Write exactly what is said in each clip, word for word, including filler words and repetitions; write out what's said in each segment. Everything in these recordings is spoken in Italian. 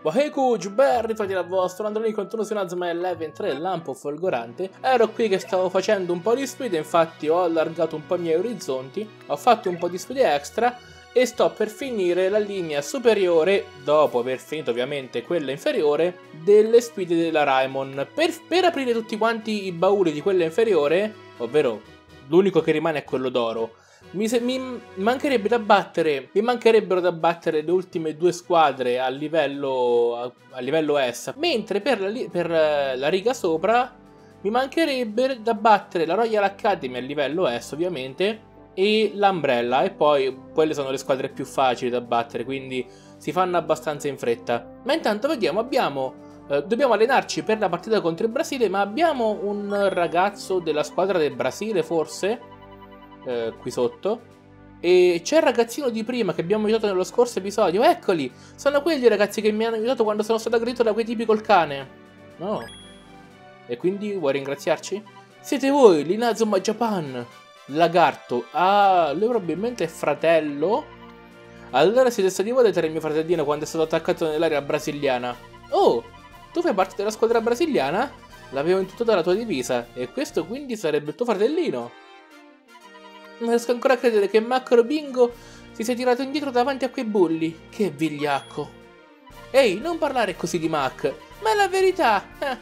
Wahegu, Giuberri, fate la vostra, Androni contro Sunazuma Eleven tre, lampo folgorante. Ero qui che stavo facendo un po' di sfide, infatti ho allargato un po' i miei orizzonti, ho fatto un po' di sfide extra e sto per finire la linea superiore, dopo aver finito ovviamente quella inferiore, delle sfide della Raimon. Per, per aprire tutti quanti i bauli di quella inferiore, ovvero l'unico che rimane è quello d'oro, Mi, mi mancherebbe da battere, mi mancherebbero da battere le ultime due squadre a livello, a, a livello S, mentre per la, per la riga sopra mi mancherebbe da battere la Royal Academy a livello S ovviamente e l'Umbrella, e poi quelle sono le squadre più facili da battere, quindi si fanno abbastanza in fretta. Ma intanto vediamo, abbiamo eh, dobbiamo allenarci per la partita contro il Brasile, ma abbiamo un ragazzo della squadra del Brasile forse? Eh, qui sotto, e c'è il ragazzino di prima che abbiamo aiutato nello scorso episodio. Eccoli, sono quelli ragazzi che mi hanno aiutato quando sono stato aggredito da quei tipi col cane. No. E quindi vuoi ringraziarci? Siete voi, l'Inazuma Japan. Lagarto. Ah, lui probabilmente è fratello. Allora siete stati voi a deterre il mio fratellino quando è stato attaccato nell'area brasiliana. Oh, tu fai parte della squadra brasiliana? L'avevo intuito dalla tua divisa, e questo quindi sarebbe il tuo fratellino. Non riesco ancora a credere che Macro Bingo si sia tirato indietro davanti a quei bulli. Che vigliacco. Ehi, non parlare così di Mac, ma è la verità. Eh.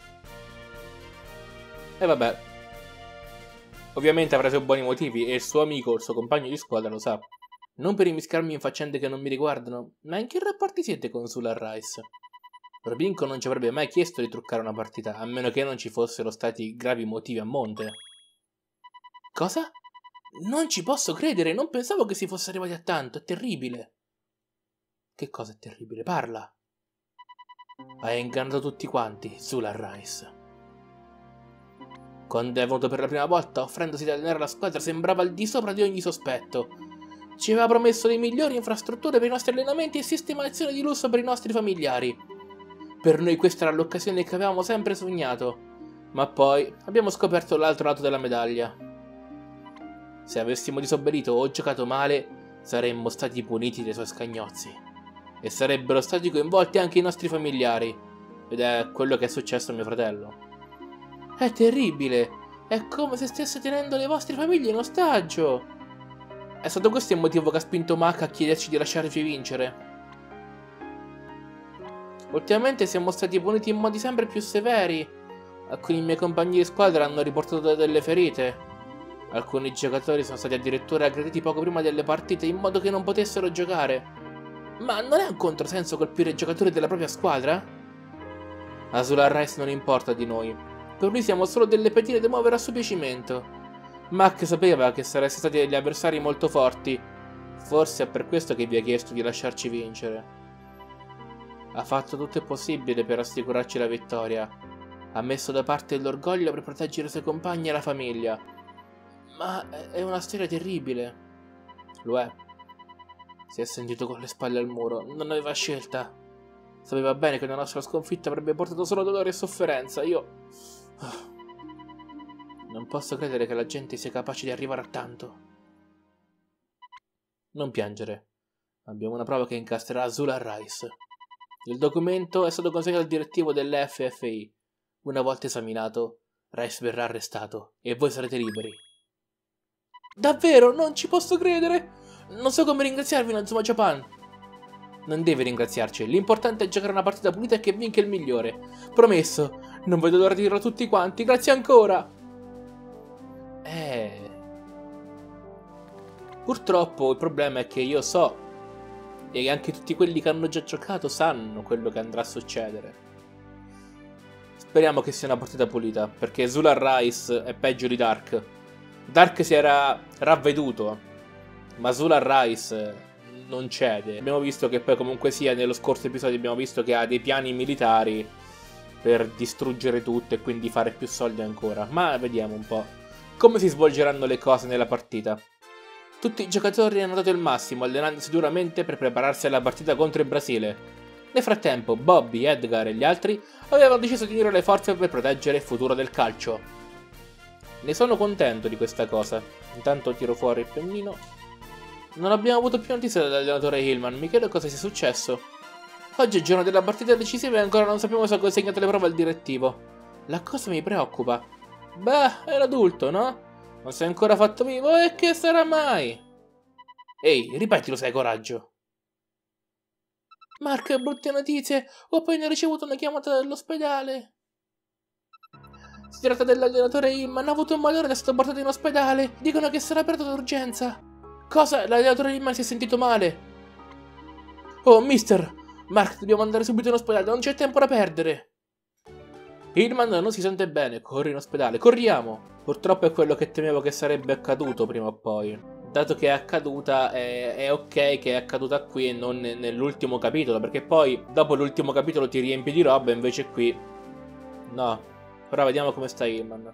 E vabbè. Ovviamente avrà i suoi buoni motivi e il suo amico, il suo compagno di squadra lo sa. Non per immischiarmi in faccende che non mi riguardano, ma in che rapporti siete con Solar Rice? Robinco non ci avrebbe mai chiesto di truccare una partita, a meno che non ci fossero stati gravi motivi a monte. Cosa? Non ci posso credere, non pensavo che si fosse arrivati a tanto, è terribile. Che cosa è terribile? Parla. Hai ingannato tutti quanti, Solar Rice. Quando è venuto per la prima volta, offrendosi di allenare la squadra, sembrava al di sopra di ogni sospetto. Ci aveva promesso le migliori infrastrutture per i nostri allenamenti e sistemazione di lusso per i nostri familiari. Per noi questa era l'occasione che avevamo sempre sognato. Ma poi abbiamo scoperto l'altro lato della medaglia. Se avessimo disobbedito o giocato male, saremmo stati puniti dai suoi scagnozzi. E sarebbero stati coinvolti anche i nostri familiari. Ed è quello che è successo a mio fratello. È terribile! È come se stesse tenendo le vostre famiglie in ostaggio! È stato questo il motivo che ha spinto Mac a chiederci di lasciarci vincere. Ultimamente siamo stati puniti in modi sempre più severi. Alcuni miei compagni di squadra hanno riportato delle ferite. Alcuni giocatori sono stati addirittura aggrediti poco prima delle partite in modo che non potessero giocare. Ma non è un controsenso colpire i giocatori della propria squadra? A Solar Rice non importa di noi. Per lui siamo solo delle pedine da muovere a suo piacimento. Mac sapeva che sareste stati degli avversari molto forti. Forse è per questo che vi ha chiesto di lasciarci vincere. Ha fatto tutto il possibile per assicurarci la vittoria. Ha messo da parte l'orgoglio per proteggere i suoi compagni e la famiglia. Ma è una storia terribile. Lo è. Si è sentito con le spalle al muro. Non aveva scelta. Sapeva bene che la nostra sconfitta avrebbe portato solo dolore e sofferenza. Io... non posso credere che la gente sia capace di arrivare a tanto. Non piangere. Abbiamo una prova che incastrerà Solar Rice. Il documento è stato consegnato al direttivo dell'F F I. Una volta esaminato, Rice verrà arrestato e voi sarete liberi. Davvero? Non ci posso credere! Non so come ringraziarvi, Inazuma Japan. Non devi ringraziarci, l'importante è giocare una partita pulita e che vinca il migliore. Promesso, non vedo l'ora di dirlo a tutti quanti, grazie ancora! Eh... Purtroppo il problema è che io so, e anche tutti quelli che hanno già giocato sanno quello che andrà a succedere. Speriamo che sia una partita pulita, perché Solar Rice è peggio di Dark. Dark si era ravveduto, ma Solar Rice non cede. Abbiamo visto che poi comunque sia nello scorso episodio abbiamo visto che ha dei piani militari per distruggere tutto e quindi fare più soldi ancora. Ma vediamo un po' come si svolgeranno le cose nella partita. Tutti i giocatori hanno dato il massimo, allenandosi duramente per prepararsi alla partita contro il Brasile. Nel frattempo, Bobby, Edgar e gli altri avevano deciso di unire le forze per proteggere il futuro del calcio. Ne sono contento di questa cosa. Intanto tiro fuori il pennino. Non abbiamo avuto più notizie dall'allenatore Hillman, mi chiedo cosa sia successo. Oggi è il giorno della partita decisiva e ancora non sappiamo se ha consegnato le prove al direttivo. La cosa mi preoccupa. Beh, è l'adulto, no? Non si è ancora fatto vivo e che sarà mai? Ehi, ripetilo se hai coraggio. Mark, brutte notizie. Ho appena ricevuto una chiamata dall'ospedale. Si tratta dell'allenatore Hillman. Ha avuto un malore ed è stato portato in ospedale. Dicono che sarà aperto d'urgenza. Cosa? L'allenatore Hillman si è sentito male. Oh, mister. Mark, dobbiamo andare subito in ospedale. Non c'è tempo da perdere. Hillman non si sente bene. Corri in ospedale. Corriamo. Purtroppo è quello che temevo che sarebbe accaduto prima o poi. Dato che è accaduta, è, è ok che è accaduta qui e non nell'ultimo capitolo, perché poi dopo l'ultimo capitolo ti riempi di roba, invece qui no. Però vediamo come sta Hillman.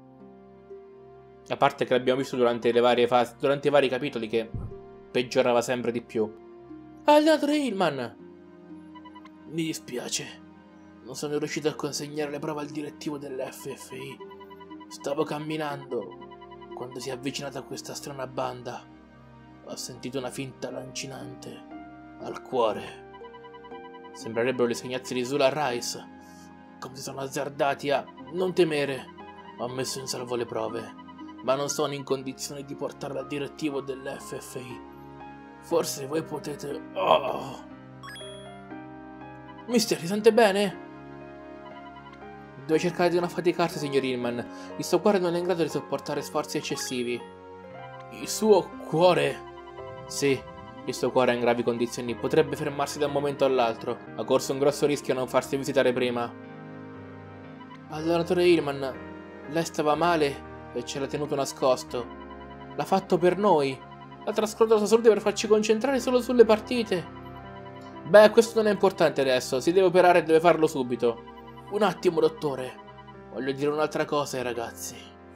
A parte che l'abbiamo visto durante le varie fasi, durante i vari capitoli, che peggiorava sempre di più. Allenatore Hillman! Mi dispiace, non sono riuscito a consegnare le prove al direttivo dell'F F I. Stavo camminando quando si è avvicinata questa strana banda. Ho sentito una finta lancinante al cuore. Sembrerebbero le segnazze di Zula Rice. Come si sono azzardati a... Non temere, ho messo in salvo le prove, ma non sono in condizione di portarle al direttivo dell'F F I. Forse voi potete... Oh. Mister, si sente bene? Deve cercare di non affaticarsi, signor Hillman. Il suo cuore non è in grado di sopportare sforzi eccessivi. Il suo cuore? Sì, il suo cuore è in gravi condizioni. Potrebbe fermarsi da un momento all'altro. Ha corso un grosso rischio a non farsi visitare prima. Allenatore Hillman, lei stava male e ce l'ha tenuto nascosto. L'ha fatto per noi. Ha trascorso la sua salute per farci concentrare solo sulle partite. Beh, questo non è importante adesso. Si deve operare e deve farlo subito. Un attimo, dottore. Voglio dire un'altra cosa ai ragazzi.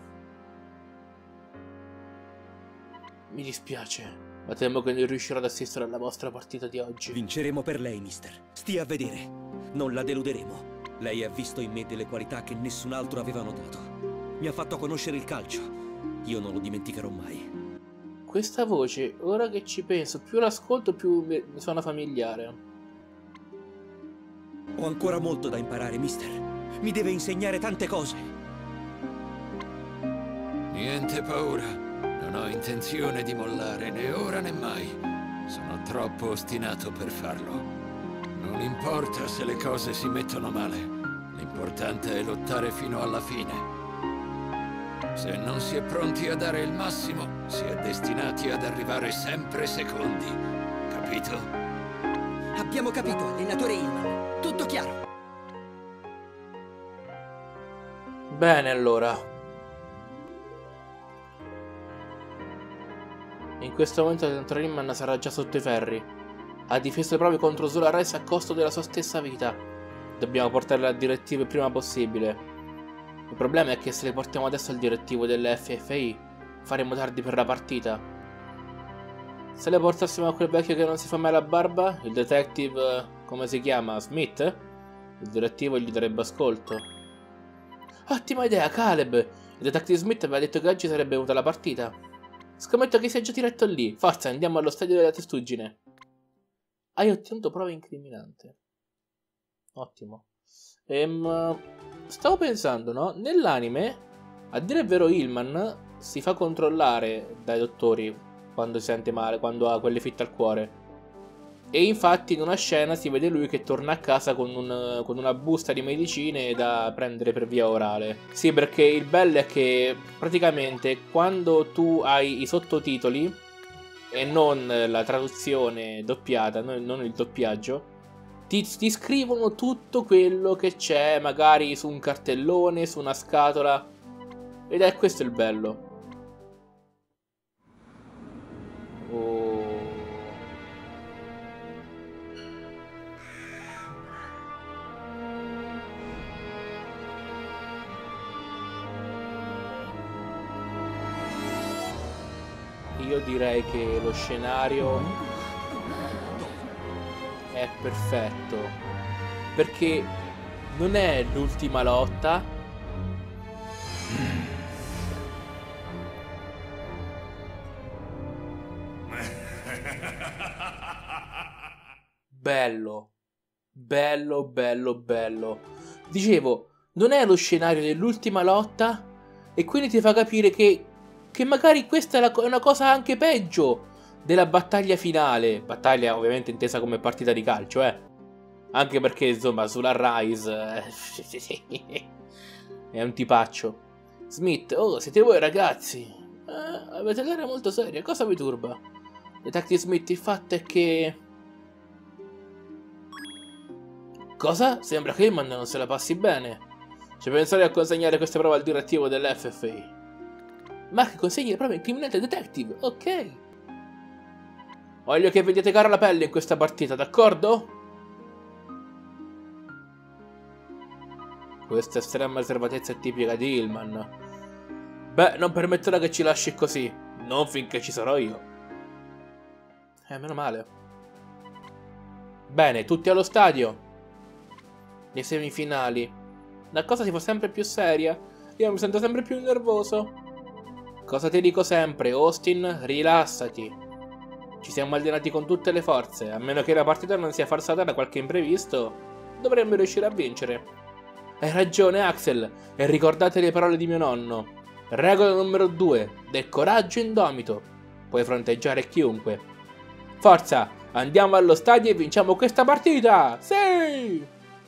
Mi dispiace, ma temo che non riuscirò ad assistere alla vostra partita di oggi. Vinceremo per lei, mister. Stia a vedere. Non la deluderemo. Lei ha visto in me delle qualità che nessun altro aveva notato. Mi ha fatto conoscere il calcio. Io non lo dimenticherò mai. Questa voce, ora che ci penso, più l'ascolto più mi suona familiare. Ho ancora molto da imparare, mister. Mi deve insegnare tante cose. Niente paura. Non ho intenzione di mollare né ora né mai. Sono troppo ostinato per farlo. Non importa se le cose si mettono male. L'importante è lottare fino alla fine. Se non si è pronti a dare il massimo, si è destinati ad arrivare sempre secondi. Capito? Abbiamo capito, allenatore Hillman. Tutto chiaro. Bene, allora. In questo momento l'allenatore Hillman sarà già sotto i ferri. Ha difeso le prove contro Zula Rice a costo della sua stessa vita. Dobbiamo portarle al direttivo il prima possibile. Il problema è che se le portiamo adesso al direttivo dell'F F I, faremo tardi per la partita. Se le portassimo a quel vecchio che non si fa mai la barba, il detective, come si chiama, Smith, il direttivo gli darebbe ascolto. Ottima idea, Caleb! Il detective Smith aveva detto che oggi sarebbe venuta la partita. Scommetto che sia già diretto lì. Forza, andiamo allo stadio della testuggine. Hai ottenuto prove incriminanti. Ottimo. Ehm, stavo pensando, no? Nell'anime, a dire il vero, Hillman si fa controllare dai dottori quando si sente male, quando ha quelle fitte al cuore. E infatti in una scena si vede lui che torna a casa con, un, con una busta di medicine da prendere per via orale. Sì, perché il bello è che praticamente quando tu hai i sottotitoli e non la traduzione doppiata, non il doppiaggio, ti, ti scrivono tutto quello che c'è magari su un cartellone, su una scatola. Ed è questo il bello. Oh. Io direi che lo scenario è perfetto, perché non è l'ultima lotta, bello, Bello, bello, bello. Dicevo, non è lo scenario dell'ultima lotta e quindi ti fa capire che, che magari questa è, la, è una cosa anche peggio della battaglia finale. Battaglia ovviamente intesa come partita di calcio, eh. Anche perché, insomma, sulla Rise eh, è un tipaccio. Smith, oh, siete voi ragazzi. Eh, avete l'aria molto seria, cosa vi turba? Detective Smith, il fatto è che... Cosa? Sembra che Hillman non se la passi bene. Ci pensare a consegnare queste prove al direttivo dell'F F A. Mark consegna le prove incriminate al detective, ok. Voglio che vediate cara la pelle in questa partita, d'accordo? Questa estrema riservatezza è tipica di Hillman. Beh, non permetterà che ci lasci così. Non finché ci sarò io. Eh, meno male. Bene, tutti allo stadio. Le semifinali. La cosa si fa sempre più seria. Io mi sento sempre più nervoso. Cosa ti dico sempre, Austin? Rilassati. Ci siamo allenati con tutte le forze. A meno che la partita non sia falsata da qualche imprevisto, dovremmo riuscire a vincere. Hai ragione, Axel. E ricordate le parole di mio nonno. Regola numero due. Del coraggio indomito. Puoi fronteggiare chiunque. Forza, andiamo allo stadio e vinciamo questa partita! Sì!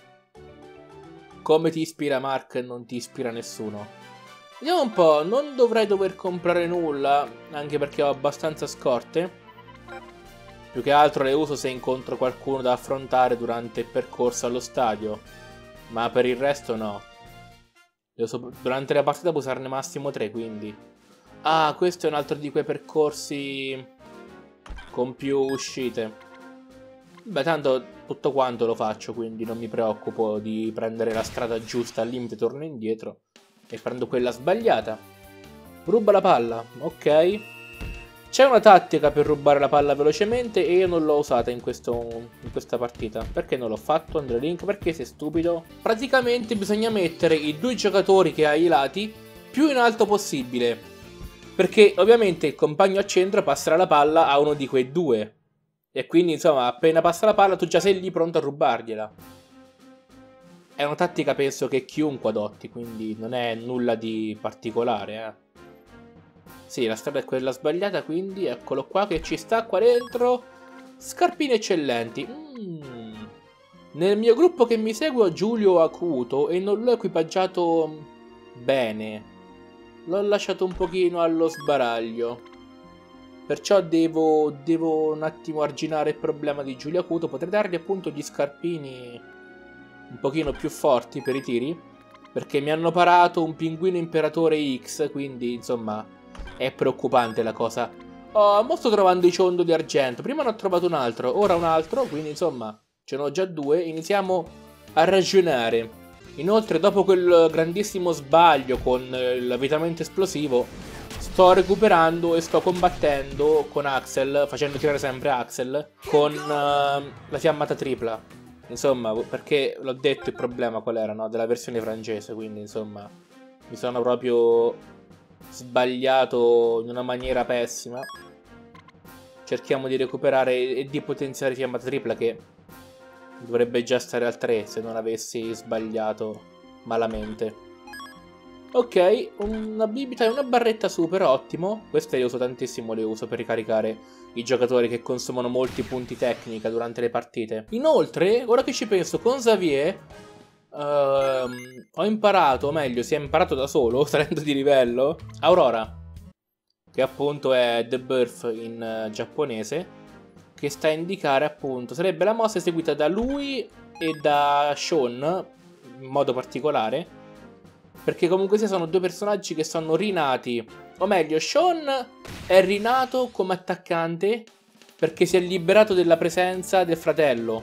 Come ti ispira Mark e non ti ispira nessuno? Vediamo un po', non dovrei dover comprare nulla, anche perché ho abbastanza scorte. Più che altro le uso se incontro qualcuno da affrontare durante il percorso allo stadio. Ma per il resto no. Le uso durante la partita può usarne massimo tre, quindi. Ah, questo è un altro di quei percorsi con più uscite. Beh, tanto tutto quanto lo faccio, quindi non mi preoccupo di prendere la strada giusta, al limite torno indietro e prendo quella sbagliata. Ruba la palla, ok. C'è una tattica per rubare la palla velocemente e io non l'ho usata in, questo, in questa partita. Perché non l'ho fatto, Andrea Link? Perché sei stupido? Praticamente bisogna mettere i due giocatori che hai ai lati più in alto possibile, perché ovviamente il compagno a centro passerà la palla a uno di quei due. E quindi, insomma, appena passa la palla, tu già sei lì pronto a rubargliela. È una tattica, penso, che chiunque adotti, quindi non è nulla di particolare, eh. Sì, la strada è quella sbagliata, quindi eccolo qua che ci sta qua dentro. Scarpine eccellenti. Mm. Nel mio gruppo che mi segue ho Giulio Acuto e non l'ho equipaggiato bene. L'ho lasciato un pochino allo sbaraglio. Perciò devo, devo un attimo arginare il problema di Giulio Acuto. Potrei dargli appunto gli scarpini un pochino più forti per i tiri, perché mi hanno parato un pinguino imperatore X, quindi insomma è preoccupante la cosa. Oh, mo sto trovando i ciondoli argento. Prima ne ho trovato un altro, ora un altro, quindi insomma ce ne ho già due. Iniziamo a ragionare. Inoltre dopo quel grandissimo sbaglio con l'avvitamento esplosivo, sto recuperando e sto combattendo con Axel, facendo tirare sempre Axel, con uh, la fiammata tripla. Insomma, perché l'ho detto il problema qual era, no? Della versione francese, quindi insomma mi sono proprio sbagliato in una maniera pessima. Cerchiamo di recuperare e di potenziare fiammata tripla, che dovrebbe già stare al tre se non avessi sbagliato malamente. Ok, una bibita e una barretta super, ottimo. Queste le uso tantissimo, le uso per ricaricare i giocatori che consumano molti punti tecnica durante le partite. Inoltre, ora che ci penso, con Xavier uh, ho imparato, o meglio, si è imparato da solo, salendo di livello, Aurora, che appunto è The Birth in uh, giapponese, che sta a indicare appunto, sarebbe la mossa eseguita da lui e da Sean in modo particolare, perché comunque sia sono due personaggi che sono rinati, o meglio Sean è rinato come attaccante perché si è liberato della presenza del fratello,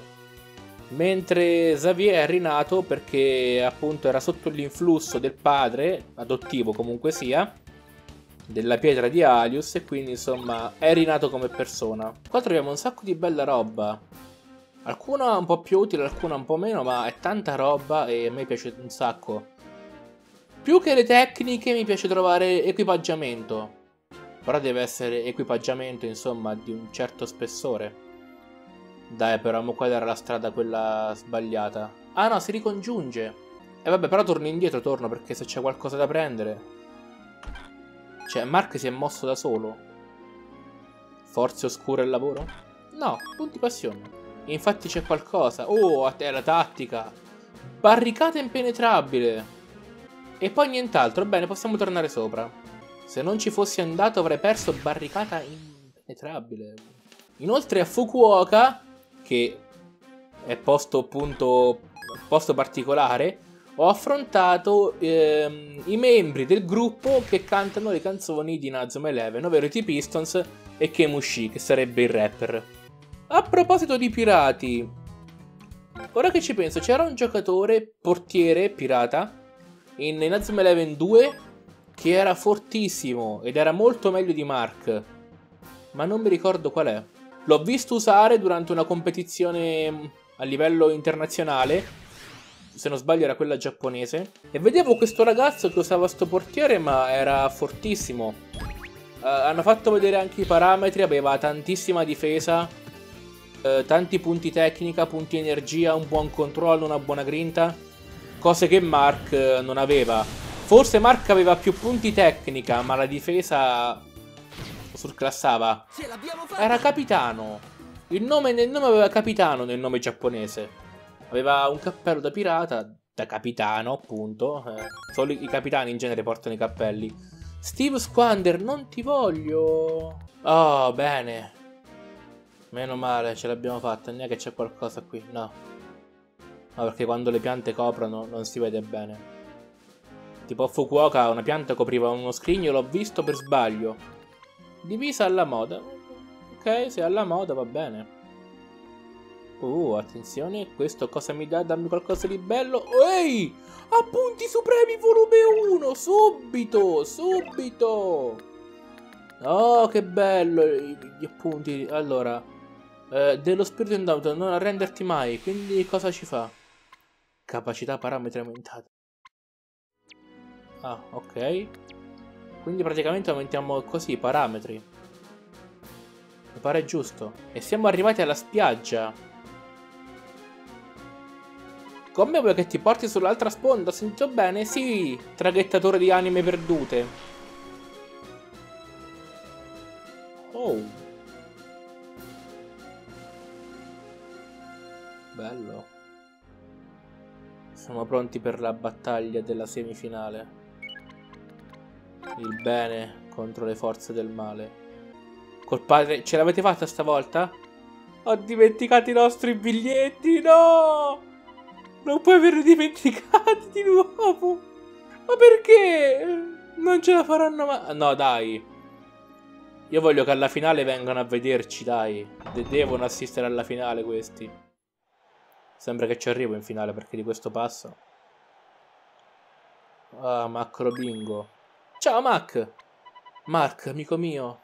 mentre Xavier è rinato perché appunto era sotto l'influsso del padre, adottivo comunque sia, della pietra di Alius, e quindi insomma è rinato come persona. Qua troviamo un sacco di bella roba, alcuna un po' più utile, alcuna un po' meno, ma è tanta roba e a me piace un sacco. Più che le tecniche mi piace trovare equipaggiamento, però deve essere equipaggiamento insomma di un certo spessore. Dai, però, mo quella era la strada quella sbagliata. Ah no, si ricongiunge. E vabbè, però torno indietro, torno, perché se c'è qualcosa da prendere... Cioè, Mark si è mosso da solo. Forze oscure il lavoro? No, punti passione. Infatti c'è qualcosa. Oh, a te la tattica. Barricata impenetrabile. E poi nient'altro. Bene, possiamo tornare sopra. Se non ci fossi andato avrei perso barricata impenetrabile. Inoltre a Fukuoka, che è posto appunto posto particolare, ho affrontato ehm, i membri del gruppo che cantano le canzoni di Inazuma Eleven, ovvero i T-Pistons e Kemushi, che sarebbe il rapper. A proposito di pirati, ora che ci penso, c'era un giocatore portiere pirata in Inazuma Eleven due che era fortissimo ed era molto meglio di Mark, ma non mi ricordo qual è. L'ho visto usare durante una competizione a livello internazionale, se non sbaglio era quella giapponese, e vedevo questo ragazzo che usava sto portiere, ma era fortissimo. Uh, hanno fatto vedere anche i parametri, aveva tantissima difesa, uh, tanti punti tecnica, punti energia, un buon controllo, una buona grinta, cose che Mark uh, non aveva. Forse Mark aveva più punti tecnica, ma la difesa surclassava. Era capitano. Il nome nel nome aveva capitano nel nome giapponese. Aveva un cappello da pirata, da capitano appunto. Eh, solo i capitani in genere portano i cappelli. Steve Squander, non ti voglio. Oh, bene. Meno male, ce l'abbiamo fatta. Non è che c'è qualcosa qui, no. No, perché quando le piante coprono non si vede bene. Tipo a Fukuoka una pianta copriva uno scrigno, l'ho visto per sbaglio. Divisa alla moda. Ok, se è alla moda va bene. Uh, attenzione, questo cosa mi dà? Dammi qualcosa di bello. Ehi! Appunti supremi volume uno! Subito! Subito! Oh, che bello! Gli appunti. Allora, eh, dello spirito indomito, non arrenderti mai. Quindi cosa ci fa? Capacità parametri aumentate. Ah, ok. Quindi praticamente aumentiamo così i parametri. Mi pare giusto. E siamo arrivati alla spiaggia. Come vuoi che ti porti sull'altra sponda? Ho sentito bene? Sì, traghettatore di anime perdute. Oh. Bello. Siamo pronti per la battaglia della semifinale. Il bene contro le forze del male. Col padre... Ce l'avete fatta stavolta? Ho dimenticato i nostri biglietti, no! Non puoi averli dimenticati di nuovo! Ma perché? Non ce la faranno mai... No, dai. Io voglio che alla finale vengano a vederci, dai. De devono assistere alla finale questi. Sembra che ci arrivo in finale perché di questo passo. Ah, Macro Bingo. Ciao, Mac! Mark, amico mio.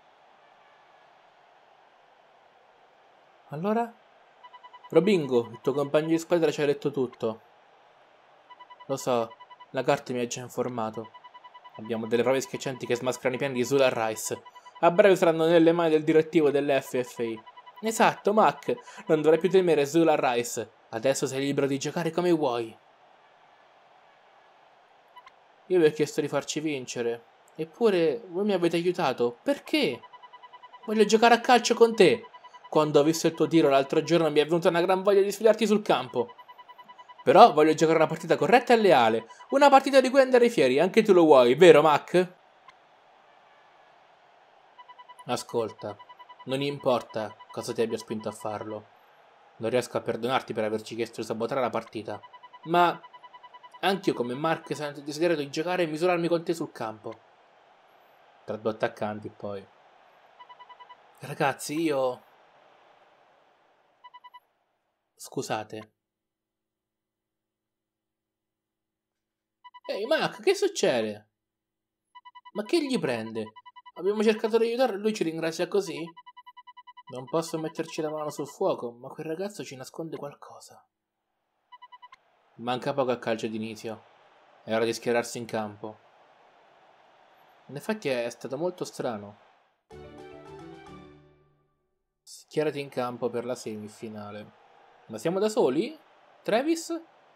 Allora? Robingo, il tuo compagno di squadra ci ha detto tutto. Lo so, la carta mi ha già informato. Abbiamo delle prove schiaccianti che smascherano i piani di Zula Rice. A breve saranno nelle mani del direttivo dell'F F I. Esatto, Mac, non dovrai più temere Zula Rice. Adesso sei libero di giocare come vuoi. Io vi ho chiesto di farci vincere. Eppure voi mi avete aiutato. Perché? Voglio giocare a calcio con te. Quando ho visto il tuo tiro l'altro giorno mi è venuta una gran voglia di sfidarti sul campo. Però voglio giocare una partita corretta e leale. Una partita di cui andare fieri. Anche tu lo vuoi, vero Mac? Ascolta, non importa cosa ti abbia spinto a farlo. Non riesco a perdonarti per averci chiesto di sabotare la partita. Ma anch'io come Mark sento il desiderio di giocare e misurarmi con te sul campo. Tra due attaccanti poi. Ragazzi, io... Scusate. Ehi, Mac, che succede? Ma che gli prende? Abbiamo cercato di aiutarlo e lui ci ringrazia così? Non posso metterci la mano sul fuoco, ma quel ragazzo ci nasconde qualcosa. Manca poco a calcio d'inizio. È ora di schierarsi in campo. In effetti è stato molto strano. Schierati in campo per la semifinale. Ma siamo da soli? Travis?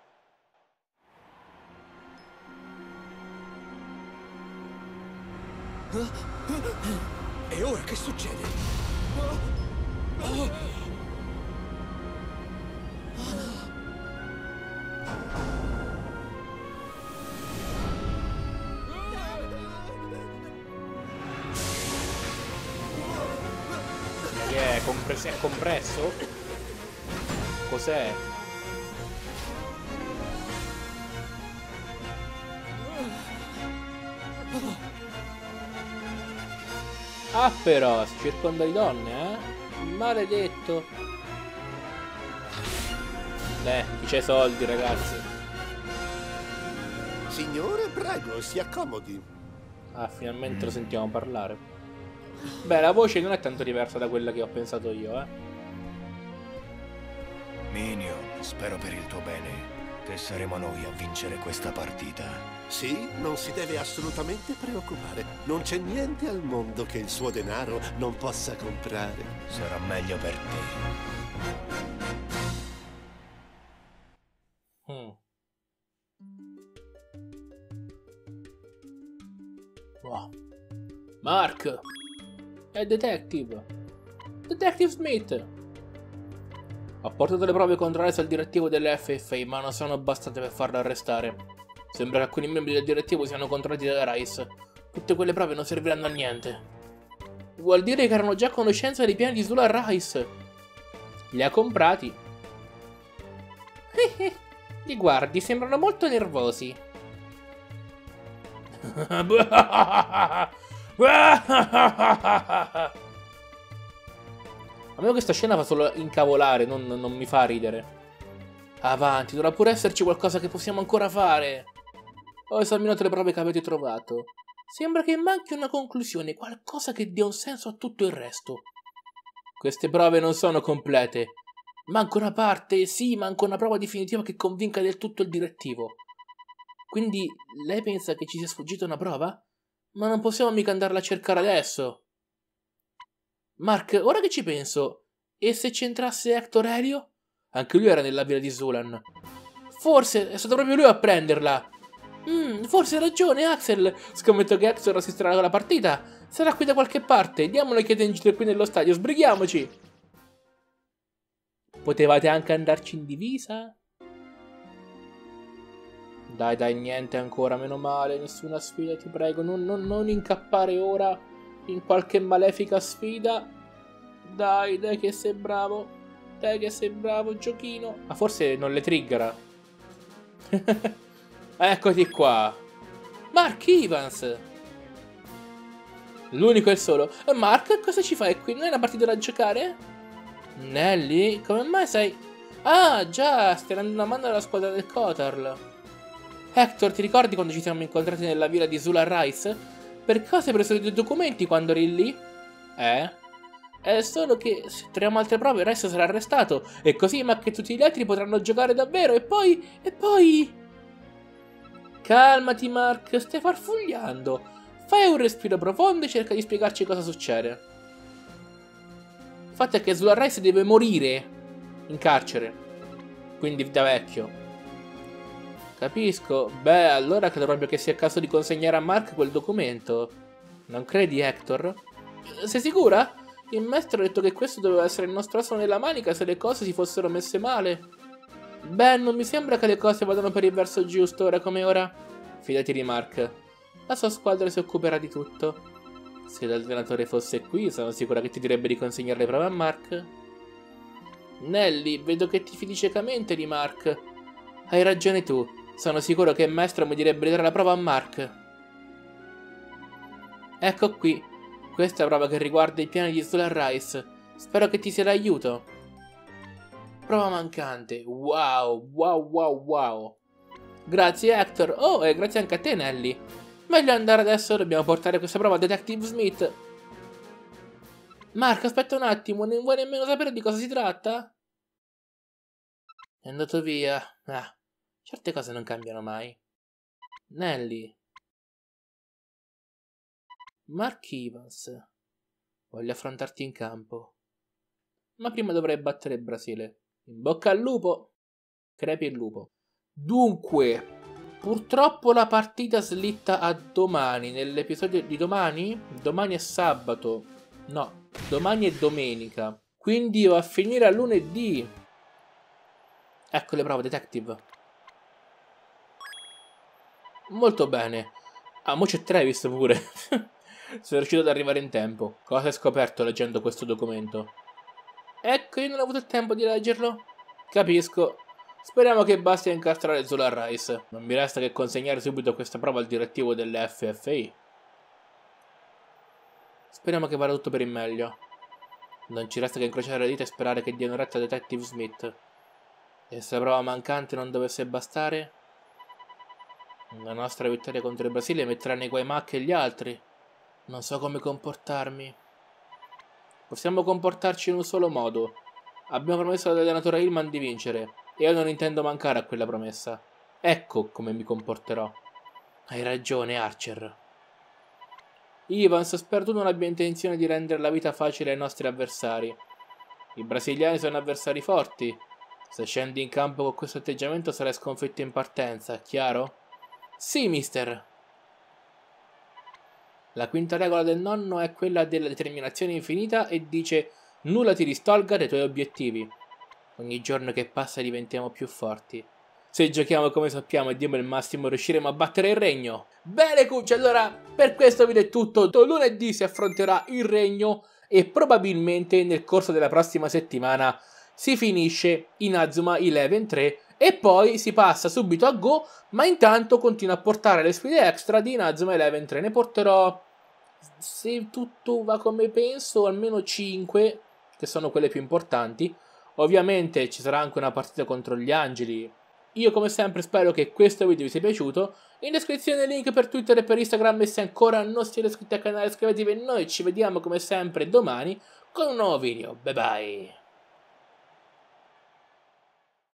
E ora che succede? Oh, oh. Che è? Compresso? È compresso? Cos'è? Ah però, si circonda di donne, eh? Maledetto. Beh, chi c'ha i soldi, ragazzi? Signore, prego, si accomodi. Ah, finalmente lo sentiamo parlare. Beh, la voce non è tanto diversa da quella che ho pensato io, eh. Minion, spero per il tuo bene che saremo noi a vincere questa partita. Sì, non si deve assolutamente preoccupare. Non c'è niente al mondo che il suo denaro non possa comprare. Sarà meglio per te. Hmm. Wow. Mark! È Detective! Detective Smith! Ho portato le prove contrarie al direttivo dell'F F A, ma non sono bastate per farlo arrestare. Sembra che alcuni membri del direttivo siano controllati da Rice. Tutte quelle prove non serviranno a niente. Vuol dire che erano già a conoscenza dei piani di Zula Rice. Li ha comprati. Li guardi, sembrano molto nervosi. A me questa scena fa solo incavolare, non, non mi fa ridere. Avanti, dovrà pure esserci qualcosa che possiamo ancora fare. Ho esaminato le prove che avete trovato. Sembra che manchi una conclusione, qualcosa che dia un senso a tutto il resto. Queste prove non sono complete. Manca una parte, sì, manca una prova definitiva che convinca del tutto il direttivo. Quindi lei pensa che ci sia sfuggita una prova? Ma non possiamo mica andarla a cercare adesso. Mark, ora che ci penso, e se c'entrasse Hector Helio? Anche lui era nella villa di Zulan. Forse è stato proprio lui a prenderla. Mm, forse hai ragione, Axel. Scommetto che Hector assisterà alla partita. Sarà qui da qualche parte. Diamolo che in giro qui nello stadio. Sbrighiamoci. Potevate anche andarci in divisa? Dai, dai, niente ancora, meno male. Nessuna sfida, ti prego. Non, non, non incappare ora in qualche malefica sfida. Dai, dai che sei bravo. Dai che sei bravo, giochino. Ma forse non le triggera. Eccoti qua. Mark Evans. L'unico e il solo. Mark, cosa ci fai qui? Non è una partita da giocare? Nelly, come mai sei... Ah, già, stai dando una mano alla squadra del Kotarl. Hector, ti ricordi quando ci siamo incontrati nella villa di Zula Rice? Per cosa hai preso i tuoi documenti quando eri lì? Eh? È solo che se troviamo altre prove Rice sarà arrestato e così Mac e tutti gli altri potranno giocare davvero e poi... e poi... Calmati Mark, stai farfugliando. Fai un respiro profondo e cerca di spiegarci cosa succede. Il fatto è che Zula Rice deve morire in carcere, quindi da vecchio. Capisco. Beh, allora credo proprio che sia il caso di consegnare a Mark quel documento. Non credi, Hector? Sei sicura? Il maestro ha detto che questo doveva essere il nostro asso nella manica se le cose si fossero messe male. Beh, non mi sembra che le cose vadano per il verso giusto ora come ora. Fidati di Mark. La sua squadra si occuperà di tutto. Se l'allenatore fosse qui, sono sicura che ti direbbe di consegnare le prove a Mark. Nelly, vedo che ti fidi ciecamente di Mark. Hai ragione tu. Sono sicuro che il maestro mi direbbe di dare la prova a Mark. Ecco qui. Questa è la prova che riguarda i piani di Zula Rice. Spero che ti sia d'aiuto. Prova mancante. Wow, wow, wow, wow. Grazie Hector. Oh, e grazie anche a te Nelly. Meglio andare adesso, dobbiamo portare questa prova a Detective Smith. Mark, aspetta un attimo, non vuoi nemmeno sapere di cosa si tratta? È andato via. Ah, certe cose non cambiano mai. Nelly. Mark Evans. Voglio affrontarti in campo. Ma prima dovrei battere il Brasile. In bocca al lupo. Crepi il lupo. Dunque, purtroppo la partita slitta a domani. Nell'episodio di domani? Domani è sabato. No, domani è domenica. Quindi va a finire a lunedì. Ecco le prove, detective. Molto bene. Ah, mo c'è Travis pure. Sono riuscito ad arrivare in tempo. Cosa hai scoperto leggendo questo documento? Ecco, io non ho avuto il tempo di leggerlo. Capisco. Speriamo che basti a incastrare Zola Rice. Non mi resta che consegnare subito questa prova al direttivo dell'F F I. Speriamo che vada tutto per il meglio. Non ci resta che incrociare le dita e sperare che diano retta a Detective Smith. E se la prova mancante non dovesse bastare, la nostra vittoria contro il Brasile metterà nei guai Mac e gli altri. Non so come comportarmi. Possiamo comportarci in un solo modo. Abbiamo promesso all'allenatore Hillman di vincere, e io non intendo mancare a quella promessa. Ecco come mi comporterò. Hai ragione, Archer. Evans, spero tu non abbia intenzione di rendere la vita facile ai nostri avversari. I brasiliani sono avversari forti. Se scendi in campo con questo atteggiamento sarai sconfitto in partenza, chiaro? Sì, mister. La quinta regola del nonno è quella della determinazione infinita e dice: nulla ti distolga dai tuoi obiettivi. Ogni giorno che passa diventiamo più forti. Se giochiamo come sappiamo e diamo il massimo riusciremo a battere il regno. Bene cucci, allora per questo video è tutto. Lunedì si affronterà il regno e probabilmente nel corso della prossima settimana si finisce Inazuma Eleven tre e poi si passa subito a Go, ma intanto continuo a portare le sfide extra di Inazuma Eleven tre. Ne porterò, se tutto va come penso, almeno cinque, che sono quelle più importanti. Ovviamente ci sarà anche una partita contro gli angeli. Io come sempre spero che questo video vi sia piaciuto. In descrizione il link per Twitter e per Instagram, e se ancora non siete iscritti al canale iscrivetevi e noi ci vediamo come sempre domani con un nuovo video. Bye bye!